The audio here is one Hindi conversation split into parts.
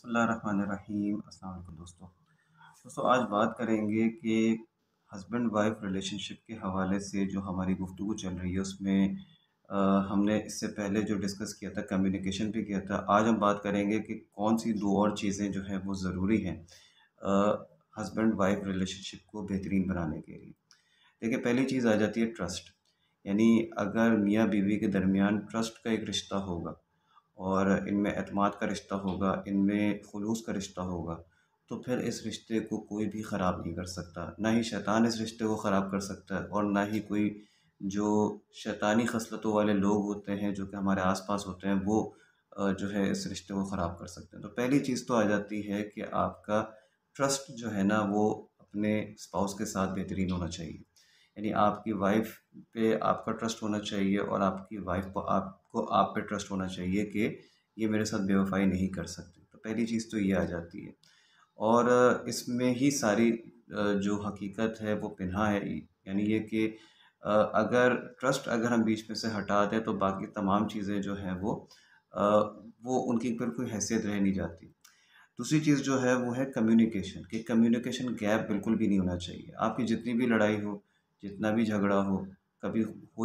बिस्मिल्लाहिर्रहमानिर्रहीम। अस्सलाम वालेकुम दोस्तों आज बात करेंगे कि हस्बैंड वाइफ रिलेशनशिप के हवाले से जो हमारी गुफ्तगू चल रही है उसमें हमने इससे पहले जो डिस्कस किया था कम्युनिकेशन पे किया था। आज हम बात करेंगे कि कौन सी दो और चीज़ें जो हैं वो ज़रूरी हैं हस्बैंड वाइफ रिलेशनशिप को बेहतरीन बनाने के लिए। देखिए, पहली चीज़ आ जाती है ट्रस्ट। यानी अगर मियाँ बीवी के दरमियान ट्रस्ट का एक रिश्ता होगा और इनमें एतमाद का रिश्ता होगा, इनमें खुलूस का रिश्ता होगा, तो फिर इस रिश्ते को कोई भी ख़राब नहीं कर सकता। ना ही शैतान इस रिश्ते को ख़राब कर सकता है और ना ही कोई जो शैतानी ख़सलतों वाले लोग होते हैं जो कि हमारे आस-पास होते हैं वो जो है इस रिश्ते को ख़राब कर सकते हैं। तो पहली चीज़ तो आ जाती है कि आपका ट्रस्ट जो है ना वो अपने स्पाउस के साथ बेहतरीन होना चाहिए। यानी आपकी वाइफ़ पे आपका ट्रस्ट होना चाहिए और आपकी वाइफ़ को आपको आप पे ट्रस्ट होना चाहिए कि ये मेरे साथ बेवफ़ाई नहीं कर सकती। तो पहली चीज़ तो ये आ जाती है और इसमें ही सारी जो हकीकत है वो पिन्हा है। यानी ये कि अगर ट्रस्ट अगर हम बीच में से हटा दें तो बाकी तमाम चीज़ें जो हैं अ, वो उनकी फिर कोई हैसियत रह नहीं जाती। दूसरी चीज़ जो है वो है कम्युनिकेशन, कि कम्युनिकेशन गैप बिल्कुल भी नहीं होना चाहिए। आपकी जितनी भी लड़ाई हो, जितना भी झगड़ा हो, कभी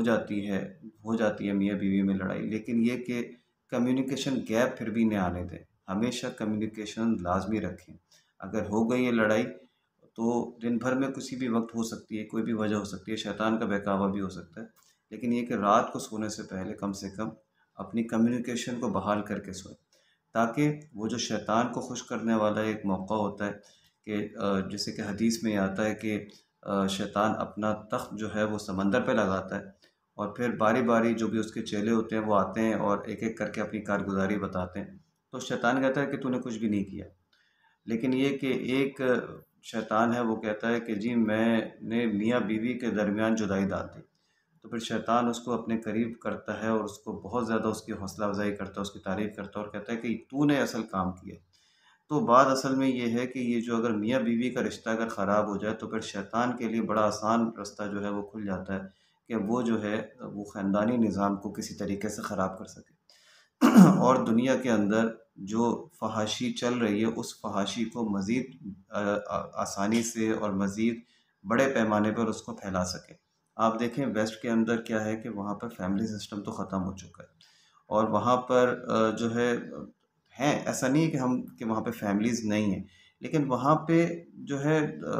हो जाती है मियाँ-बीवी में लड़ाई, लेकिन ये कि कम्युनिकेशन गैप फिर भी ना आने दें। हमेशा कम्युनिकेशन लाज़मी रखें। अगर हो गई है लड़ाई, तो दिन भर में किसी भी वक़्त हो सकती है, कोई भी वजह हो सकती है, शैतान का बहकावा भी हो सकता है। लेकिन ये कि रात को सोने से कम अपनी कम्युनिकेशन को बहाल करके सोएँ। ताकि वो जो शैतान को खुश करने वाला एक मौका होता है कि जैसे कि हदीस में आता है कि शैतान अपना तख्त जो है वो समंदर पे लगाता है और फिर बारी-बारी जो भी उसके चेले होते हैं वो आते हैं और एक-एक करके अपनी कारगुज़ारी बताते हैं। तो शैतान कहता है कि तूने कुछ भी नहीं किया। लेकिन ये कि एक शैतान है वो कहता है कि जी मैंने मियाँ-बीवी के दरमियान जुदाई डाल दी। तो फिर शैतान उसको अपने करीब करता है और उसको बहुत ज़्यादा उसकी हौसला अफ़ज़ाई करता है, उसकी तारीफ़ करता है और कहता है कि तूने असल काम किया। तो बात असल में ये है कि ये जो अगर मियाँ-बीवी का रिश्ता अगर ख़राब हो जाए तो फिर शैतान के लिए बड़ा आसान रास्ता जो है वो खुल जाता है कि वो जो है वो ख़ानदानी निज़ाम को किसी तरीके से ख़राब कर सके। और दुनिया के अंदर जो फ़हाशी चल रही है उस फ़हाशी को मज़ीद आसानी से और मज़ीद बड़े पैमाने पर उसको फैला सके। आप देखें वेस्ट के अंदर क्या है कि वहाँ पर फैमिली सिस्टम तो ख़त्म हो चुका है और वहाँ पर जो है हैं, ऐसा नहीं है कि वहाँ पे फैमिलीज़ नहीं हैं, लेकिन वहाँ पे जो है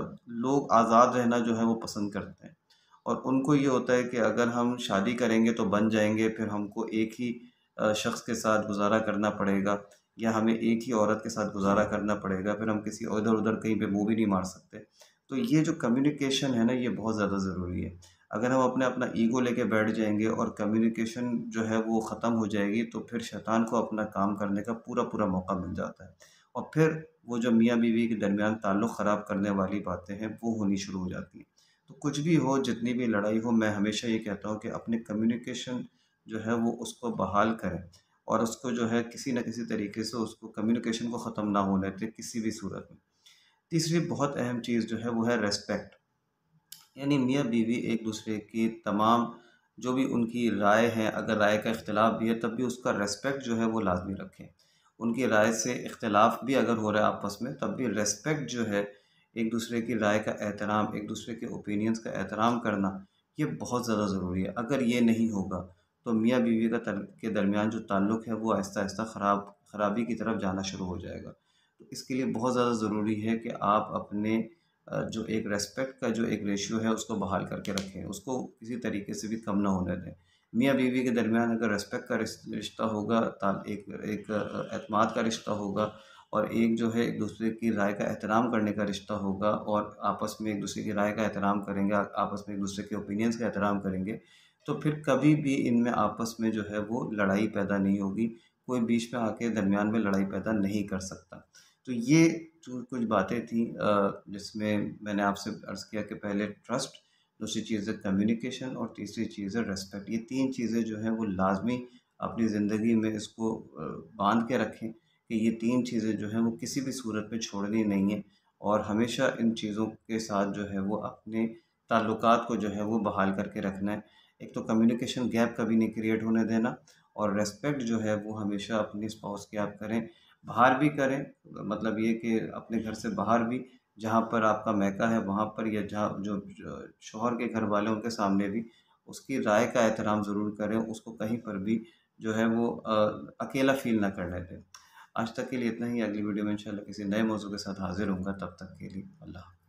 लोग आज़ाद रहना जो है वो पसंद करते हैं और उनको ये होता है कि अगर हम शादी करेंगे तो बन जाएँगे, फिर हमको एक ही शख़्स के साथ गुज़ारा करना पड़ेगा या हमें एक ही औरत के साथ गुज़ारा करना पड़ेगा, फिर हम किसी इधर-उधर कहीं पे मुँह भी नहीं मार सकते। तो ये जो कम्युनिकेशन है ना, ये बहुत ज़्यादा ज़रूरी है। अगर हम अपना ईगो लेके बैठ जाएँगे और कम्युनिकेशन जो है वो ख़त्म हो जाएगी, तो फिर शैतान को अपना काम करने का पूरा-पूरा मौका मिल जाता है और फिर वो जो मियाँ-बीवी के दरमियान ताल्लुक़ ख़राब करने वाली बातें हैं, वो होनी शुरू हो जाती हैं। तो कुछ भी हो, जितनी भी लड़ाई हो, मैं हमेशा ये कहता हूँ कि अपने कम्युनिकेशन जो है वो उसको बहाल करें और उसको जो है किसी न किसी तरीके से उसको कम्युनिकेशन को ख़त्म ना होने दें किसी भी सूरत में। तीसरी बहुत अहम चीज़ जो है वो है रिस्पेक्ट। यानी मियाँ-बीवी एक-दूसरे की तमाम जो भी उनकी राय है, अगर राय का इख्तिलाफ़ भी है तब भी उसका रिस्पेक्ट जो है वो लाज़मी रखें। उनकी राय से इख्तिलाफ़ भी अगर हो रहा है आपस में तब भी रिस्पेक्ट जो है, एक-दूसरे की राय का एहतराम, एक-दूसरे के ओपिनियंस का एहतराम करना, ये बहुत ज़्यादा ज़रूरी है। अगर ये नहीं होगा तो मियाँ-बीवी का के दरमियान जो ताल्लुक़ है वो आहिस्ता-आहिस्ता ख़राबी की तरफ जाना शुरू हो जाएगा। तो इसके लिए बहुत ज़्यादा ज़रूरी है कि आप अपने जो एक रिस्पेक्ट का जो एक रेशियो है उसको बहाल करके रखें, उसको किसी तरीके से भी कम ना होने दें। मियाँ-बीवी के दरमियान अगर रिस्पेक्ट का रिश्ता होगा, एक एक एतमाद का रिश्ता होगा और एक जो है एक-दूसरे की राय का एहतराम करने का रिश्ता होगा और आपस में एक-दूसरे की राय का एहतराम करेंगे, आपस में एक-दूसरे के ओपिनियंस का एहतराम करेंगे, तो फिर कभी भी इनमें आपस में जो है वो लड़ाई पैदा नहीं होगी, कोई बीच में आके दरमियान में लड़ाई पैदा नहीं कर सकता। तो ये जो कुछ बातें थी जिसमें मैंने आपसे अर्ज़ किया कि पहले ट्रस्ट, दूसरी चीज़ है कम्युनिकेशन और तीसरी चीज़ है रिस्पेक्ट। ये 3 चीज़ें जो हैं वो लाज़मी अपनी ज़िंदगी में इसको बाँध के रखें कि ये 3 चीज़ें जो हैं वो किसी भी सूरत में छोड़नी नहीं है और हमेशा इन चीज़ों के साथ जो है वो अपने ताल्लुकात को जो है वो बहाल करके रखना है। एक तो कम्युनिकेशन गैप कभी नहीं क्रिएट होने देना और रिस्पेक्ट जो है वो हमेशा अपनी स्पाउस की आप करें। बाहर भी करें, मतलब ये कि अपने घर से बाहर भी, जहाँ पर आपका मैका है वहाँ पर, या जहाँ जो शौहर के घर वाले हैं उनके सामने भी उसकी राय का एहतराम ज़रूर करें, उसको कहीं पर भी जो है वो अकेला फ़ील ना करने दें। आज तक के लिए इतना ही, अगली वीडियो में इंशाल्लाह किसी नए मौज़ू के साथ हाज़िर होऊँगा, तब तक के लिए अल्लाह।